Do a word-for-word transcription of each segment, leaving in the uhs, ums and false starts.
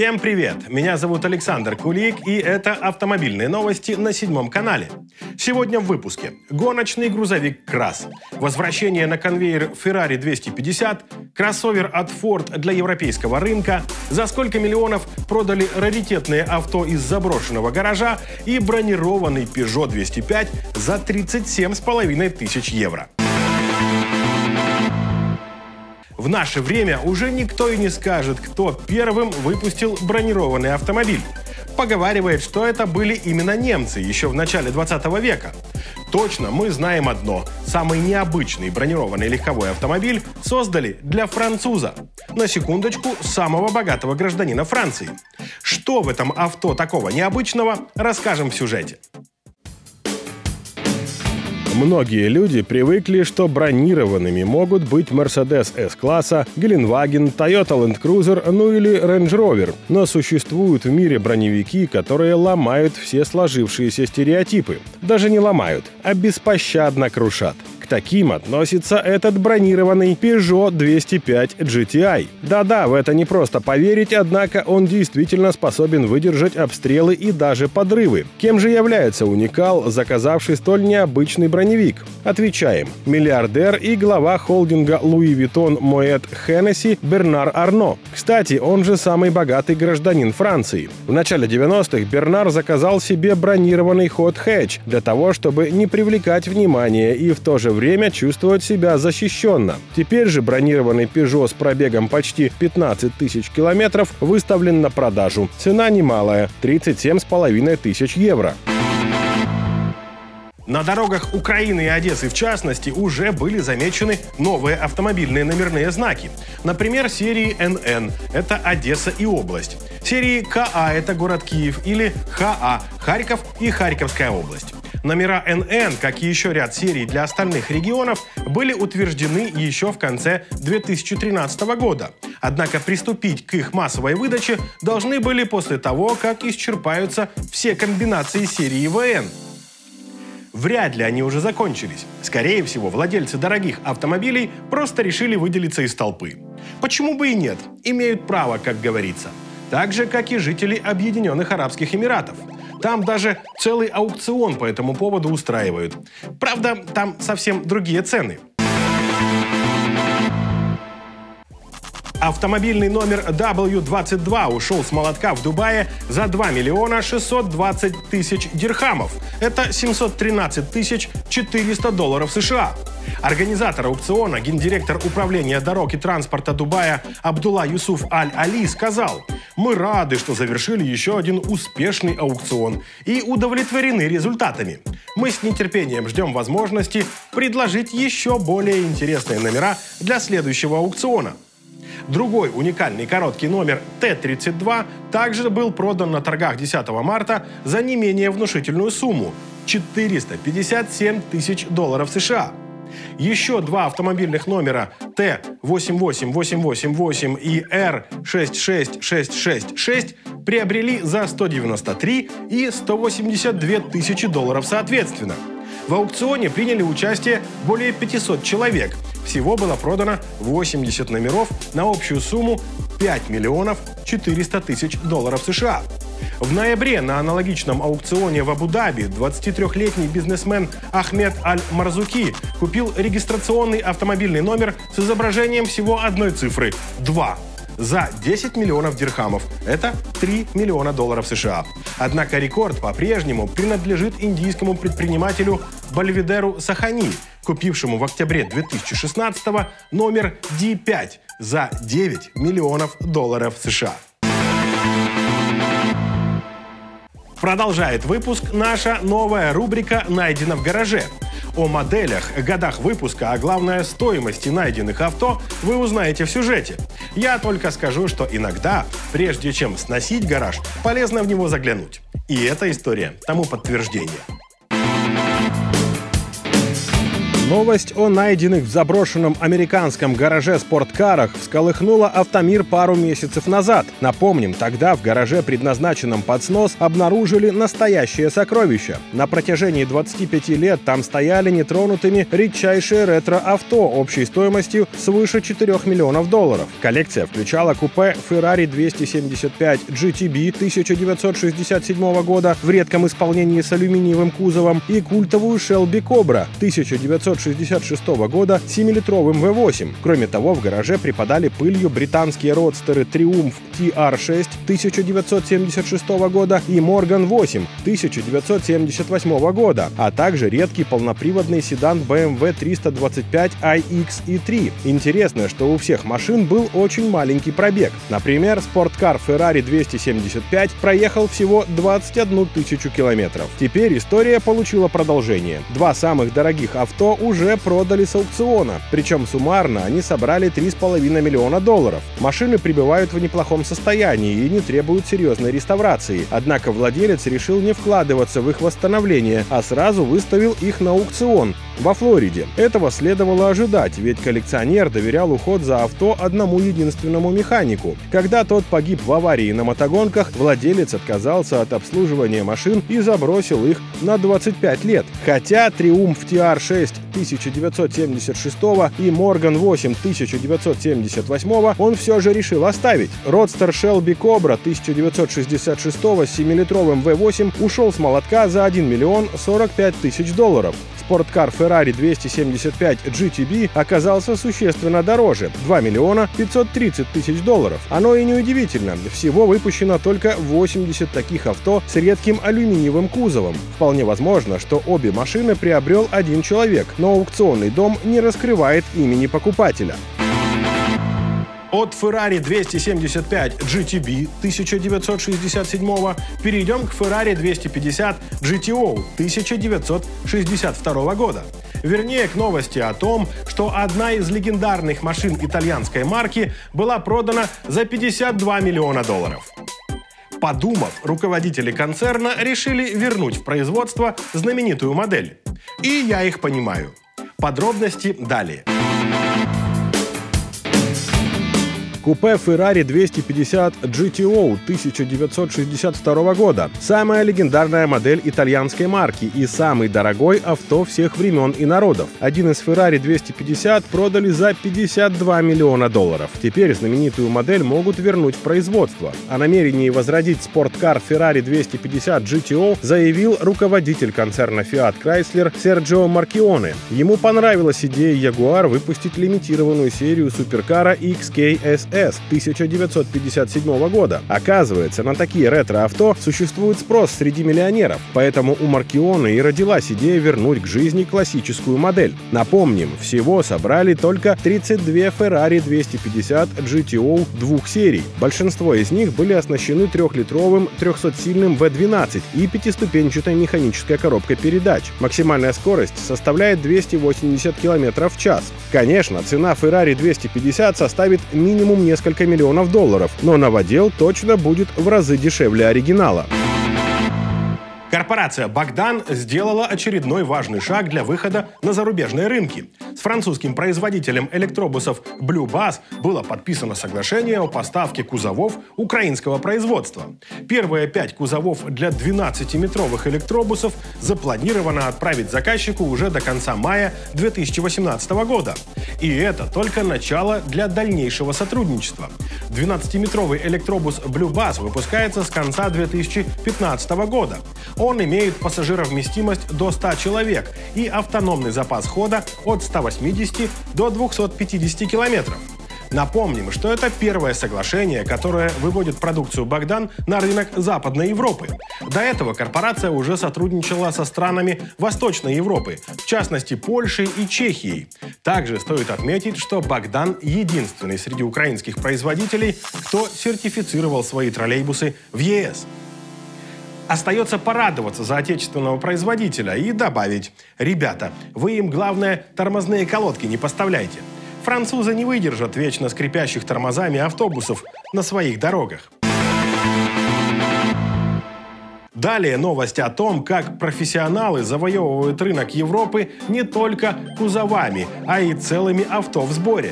Всем привет! Меня зовут Александр Кулик, и это автомобильные новости на седьмом канале. Сегодня в выпуске. Гоночный грузовик КРАСС, возвращение на конвейер Ferrari двести пятьдесят, кроссовер от Ford для европейского рынка, за сколько миллионов продали раритетные авто из заброшенного гаража и бронированный Peugeot двести пять за тридцать семь с половиной тысяч евро. В наше время уже никто и не скажет, кто первым выпустил бронированный автомобиль. Поговаривает, что это были именно немцы еще в начале двадцатого века. Точно мы знаем одно. Самый необычный бронированный легковой автомобиль создали для француза. На секундочку, самого богатого гражданина Франции. Что в этом авто такого необычного, расскажем в сюжете. Многие люди привыкли, что бронированными могут быть Mercedes S-класса, Геленваген, Toyota Land Cruiser, ну или Range Rover. Но существуют в мире броневики, которые ломают все сложившиеся стереотипы. Даже не ломают, а беспощадно крушат. К таким относится этот бронированный Peugeot двести пять джи ти ай. Да-да, в это не просто поверить, однако он действительно способен выдержать обстрелы и даже подрывы. Кем же является уникал, заказавший столь необычный броневик? Отвечаем. Миллиардер и глава холдинга Louis Vuitton Moet Hennessy Бернар Арно. Кстати, он же самый богатый гражданин Франции. В начале девяностых Бернар заказал себе бронированный Hot Hatch для того, чтобы не привлекать внимания и в то же время чувствовать себя защищенно. Теперь же бронированный Peugeot с пробегом почти пятнадцать тысяч километров выставлен на продажу. Цена немалая – тридцать семь с половиной тысяч евро. На дорогах Украины и Одессы, в частности, уже были замечены новые автомобильные номерные знаки. Например, серии эн эн – это Одесса и область. Серии ка а – это город Киев, или ха а – Харьков и Харьковская область. Номера эн эн, как и еще ряд серий для остальных регионов, были утверждены еще в конце две тысячи тринадцатого года. Однако приступить к их массовой выдаче должны были после того, как исчерпаются все комбинации серии вэ эн. Вряд ли они уже закончились. Скорее всего, владельцы дорогих автомобилей просто решили выделиться из толпы. Почему бы и нет? Имеют право, как говорится. Так же, как и жители Объединенных Арабских Эмиратов. Там даже целый аукцион по этому поводу устраивают. Правда, там совсем другие цены. Автомобильный номер дабл ю двадцать два ушел с молотка в Дубае за два миллиона шестьсот двадцать тысяч дирхамов. Это семьсот тринадцать тысяч четыреста долларов США. Организатор аукциона, гендиректор управления дорог и транспорта Дубая Абдулла Юсуф Аль-Али сказал: «Мы рады, что завершили еще один успешный аукцион и удовлетворены результатами. Мы с нетерпением ждем возможности предложить еще более интересные номера для следующего аукциона». Другой уникальный короткий номер тэ тридцать два также был продан на торгах десятого марта за не менее внушительную сумму – четыреста пятьдесят семь тысяч долларов США. Еще два автомобильных номера тэ восемь восемь восемь восемь восемь и эр шесть шесть шесть шесть шесть приобрели за сто девяносто три и сто восемьдесят две тысячи долларов соответственно. В аукционе приняли участие более пятисот человек. Всего было продано восемьдесят номеров на общую сумму пять миллионов четыреста тысяч долларов США. В ноябре на аналогичном аукционе в Абу-Даби двадцатитрёхлетний бизнесмен Ахмед Аль-Марзуки купил регистрационный автомобильный номер с изображением всего одной цифры – два. За десять миллионов дирхамов. Это три миллиона долларов США. Однако рекорд по-прежнему принадлежит индийскому предпринимателю Бальведеру Сахани, купившему в октябре две тысячи шестнадцатого номер ди пять за девять миллионов долларов США. Продолжает выпуск наша новая рубрика «Найдено в гараже». О моделях, годах выпуска, а главное стоимости найденных авто вы узнаете в сюжете. Я только скажу, что иногда, прежде чем сносить гараж, полезно в него заглянуть. И эта история тому подтверждение. Новость о найденных в заброшенном американском гараже спорткарах всколыхнула автомир пару месяцев назад. Напомним, тогда в гараже, предназначенном под снос, обнаружили настоящее сокровище. На протяжении двадцати пяти лет там стояли нетронутыми редчайшие ретро-авто общей стоимостью свыше четырёх миллионов долларов. Коллекция включала купе Ferrari двести семьдесят пять джи ти би тысяча девятьсот шестьдесят седьмого года в редком исполнении с алюминиевым кузовом и культовую Shelby Cobra тысяча девятьсот шестьдесят шестого года семилитровым вэ восемь. Кроме того, в гараже припадали пылью британские родстеры Triumph ти ар шесть тысяча девятьсот семьдесят шестого года и Morgan восемь тысяча девятьсот семьдесят восьмого года, а также редкий полноприводный седан бэ эм вэ триста двадцать пять ай икс и три. Интересно, что у всех машин был очень маленький пробег. Например, спорткар Ferrari двести семьдесят пять проехал всего двадцать одну тысячу километров. Теперь история получила продолжение. Два самых дорогих авто уже продали с аукциона, причем суммарно они собрали три с половиной миллиона долларов. Машины пребывают в неплохом состоянии и не требуют серьезной реставрации, однако владелец решил не вкладываться в их восстановление, а сразу выставил их на аукцион во Флориде. Этого следовало ожидать, ведь коллекционер доверял уход за авто одному единственному механику. Когда тот погиб в аварии на мотогонках, владелец отказался от обслуживания машин и забросил их на двадцать пять лет. Хотя Triumph ти ар шесть тысяча девятьсот семьдесят шестого и Morgan восемь тысяча девятьсот семьдесят восьмого он все же решил оставить. Родстер Shelby Cobra тысяча девятьсот шестьдесят шестого с семилитровым вэ восемь ушел с молотка за один миллион сорок пять тысяч долларов. Спорткар Ferrari двести семьдесят пять джи ти би оказался существенно дороже – два миллиона пятьсот тридцать тысяч долларов. Оно и неудивительно, всего выпущено только восемьдесят таких авто с редким алюминиевым кузовом. Вполне возможно, что обе машины приобрел один человек, но аукционный дом не раскрывает имени покупателя. От Ferrari двести семьдесят пять джи ти би тысяча девятьсот шестьдесят седьмого перейдем к Ferrari двести пятьдесят джи ти о тысяча девятьсот шестьдесят второго года. Вернее, к новости о том, что одна из легендарных машин итальянской марки была продана за пятьдесят два миллиона долларов. Подумав, руководители концерна решили вернуть в производство знаменитую модель. И я их понимаю. Подробности далее. Купе Ferrari двести пятьдесят джи ти о тысяча девятьсот шестьдесят второго года. Самая легендарная модель итальянской марки и самый дорогой авто всех времен и народов. Один из Ferrari двести пятьдесят продали за пятьдесят два миллиона долларов. Теперь знаменитую модель могут вернуть в производство. О намерении возродить спорткар Ferrari двести пятьдесят джи ти о заявил руководитель концерна Fiat Chrysler Серджио Маркионе. Ему понравилась идея Jaguar выпустить лимитированную серию суперкара икс кей эс эс тысяча девятьсот пятьдесят седьмого года. Оказывается, на такие ретро-авто существует спрос среди миллионеров, поэтому у Маркионе и родилась идея вернуть к жизни классическую модель. Напомним, всего собрали только тридцать две Ferrari двести пятьдесят джи ти о двух серий. Большинство из них были оснащены трехлитровым трехсотсильным вэ двенадцать и пятиступенчатой механической коробкой передач. Максимальная скорость составляет двести восемьдесят километров в час. Конечно, цена Ferrari двести пятьдесят составит минимум несколько миллионов долларов, но новодел точно будет в разы дешевле оригинала. Корпорация Богдан сделала очередной важный шаг для выхода на зарубежные рынки. С французским производителем электробусов Blue Bus было подписано соглашение о поставке кузовов украинского производства. Первые пять кузовов для двенадцатиметровых электробусов запланировано отправить заказчику уже до конца мая две тысячи восемнадцатого года. И это только начало для дальнейшего сотрудничества. двенадцатиметровый электробус Blue Bus выпускается с конца две тысячи пятнадцатого года. Он имеет пассажировместимость до ста человек и автономный запас хода от ста восьмидесяти до двухсот пятидесяти километров. Напомним, что это первое соглашение, которое выводит продукцию Богдан на рынок Западной Европы. До этого корпорация уже сотрудничала со странами Восточной Европы, в частности Польшей и Чехией. Также стоит отметить, что Богдан единственный среди украинских производителей, кто сертифицировал свои троллейбусы в е эс. Остается порадоваться за отечественного производителя и добавить: ребята, вы им, главное, тормозные колодки не поставляйте. Французы не выдержат вечно скрипящих тормозами автобусов на своих дорогах. Далее новость о том, как профессионалы завоевывают рынок Европы не только кузовами, а и целыми авто в сборе.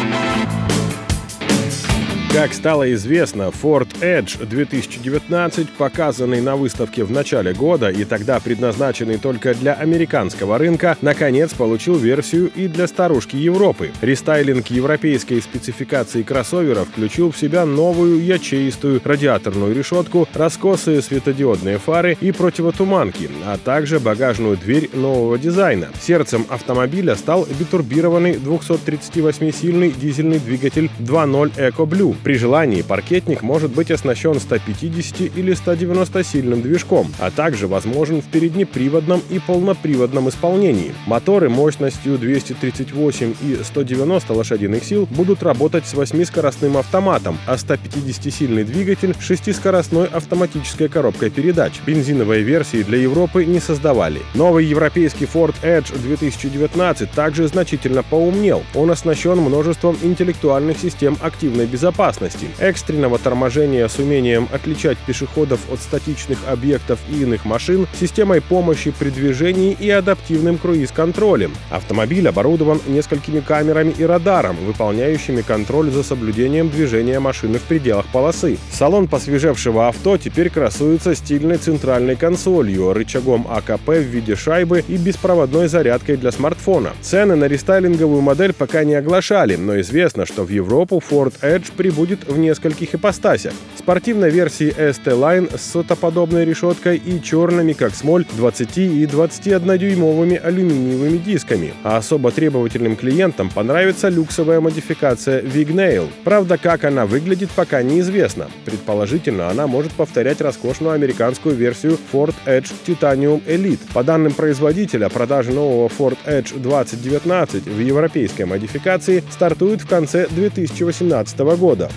Как стало известно, Ford Edge две тысячи девятнадцать, показанный на выставке в начале года и тогда предназначенный только для американского рынка, наконец получил версию и для старушки Европы. Рестайлинг европейской спецификации кроссовера включил в себя новую ячеистую радиаторную решетку, раскосые светодиодные фары и противотуманки, а также багажную дверь нового дизайна. Сердцем автомобиля стал битурбированный двухсоттридцативосьмисильный дизельный двигатель два ноль EcoBlue. При желании паркетник может быть оснащен ста пятидесяти или ста девяноста-сильным движком, а также возможен в переднеприводном и полноприводном исполнении. Моторы мощностью двести тридцать восемь и сто девяносто лошадиных сил будут работать с восьмискоростным автоматом, а ста пятидесятисильный двигатель с шестискоростной автоматической коробкой передач. Бензиновые версии для Европы не создавали. Новый европейский Ford Edge две тысячи девятнадцать также значительно поумнел. Он оснащен множеством интеллектуальных систем активной безопасности, экстренного торможения с умением отличать пешеходов от статичных объектов и иных машин, системой помощи при движении и адаптивным круиз-контролем. Автомобиль оборудован несколькими камерами и радаром, выполняющими контроль за соблюдением движения машины в пределах полосы. Салон посвежевшего авто теперь красуется стильной центральной консолью, рычагом а ка пэ в виде шайбы и беспроводной зарядкой для смартфона. Цены на рестайлинговую модель пока не оглашали, но известно, что в Европу Ford Edge прибудет в нескольких ипостасях. Спортивной версии эс тэ-Line с сотоподобной решеткой и черными, как смоль, двадцати- и двадцатиоднодюймовыми алюминиевыми дисками. А особо требовательным клиентам понравится люксовая модификация Wignail. Правда, как она выглядит, пока неизвестно. Предположительно, она может повторять роскошную американскую версию Ford Edge Titanium Elite. По данным производителя, продажи нового Ford Edge двадцать девятнадцать в европейской модификации стартуют в конце две тысячи восемнадцатого года.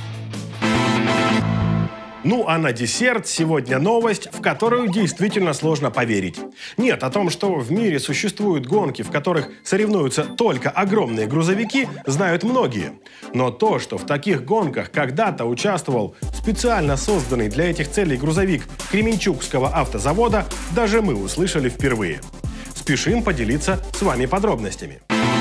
Ну а на десерт сегодня новость, в которую действительно сложно поверить. Нет, о том, что в мире существуют гонки, в которых соревнуются только огромные грузовики, знают многие. Но то, что в таких гонках когда-то участвовал специально созданный для этих целей грузовик Кременчугского автозавода, даже мы услышали впервые. Спешим поделиться с вами подробностями.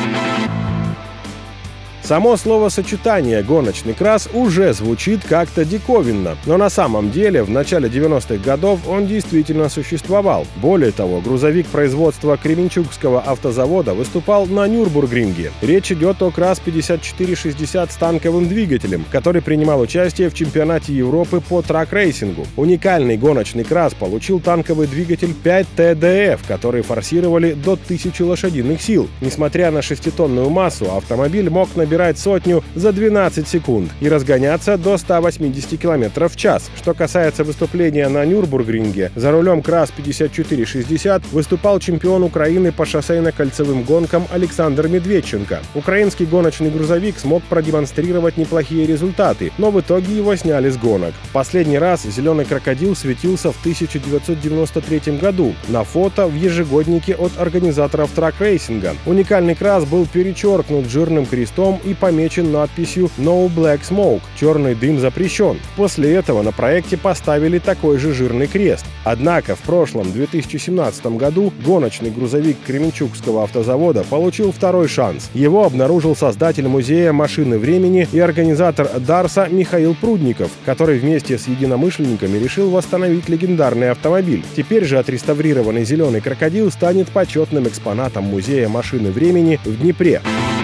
Само словосочетание «гоночный крас» уже звучит как-то диковинно, но на самом деле в начале девяностых годов он действительно существовал. Более того, грузовик производства Кременчугского автозавода выступал на Нюрбургринге. Речь идет о КРАС пятьдесят четыре шестьдесят с танковым двигателем, который принимал участие в чемпионате Европы по трак-рейсингу. Уникальный гоночный крас получил танковый двигатель пять тэ дэ эф, который форсировали до тысячи лошадиных сил. Несмотря на шеститонную массу, автомобиль мог набирать сотню за двенадцать секунд и разгоняться до ста восьмидесяти километров в час. Что касается выступления на Нюрбургринге, за рулем КРАС пятьдесят четыре шестьдесят выступал чемпион Украины по шоссейно-кольцевым гонкам Александр Медведченко. Украинский гоночный грузовик смог продемонстрировать неплохие результаты, но в итоге его сняли с гонок. Последний раз зеленый крокодил светился в тысяча девятьсот девяносто третьем году на фото в ежегоднике от организаторов трак-рейсинга. Уникальный КРАС был перечеркнут жирным крестом и помечен надписью «No Black Smoke» — «Черный дым запрещен». После этого на проекте поставили такой же жирный крест. Однако в прошлом две тысячи семнадцатом году гоночный грузовик Кременчугского автозавода получил второй шанс. Его обнаружил создатель музея машины времени и организатор Дарса Михаил Прудников, который вместе с единомышленниками решил восстановить легендарный автомобиль. Теперь же отреставрированный зеленый крокодил станет почетным экспонатом музея машины времени в Днепре.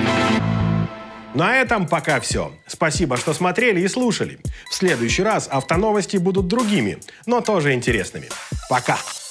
На этом пока все. Спасибо, что смотрели и слушали. В следующий раз автоновости будут другими, но тоже интересными. Пока!